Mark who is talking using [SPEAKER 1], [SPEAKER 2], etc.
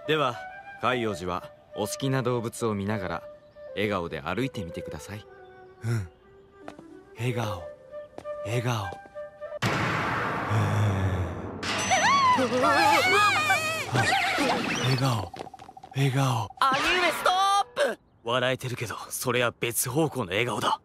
[SPEAKER 1] では海王寺はお好きな動物を見ながら笑顔で歩いてみてください。
[SPEAKER 2] うん。笑顔、笑顔。笑顔、笑顔。
[SPEAKER 3] 兄上ストップ。笑えてるけどそれは別方向の笑顔だ。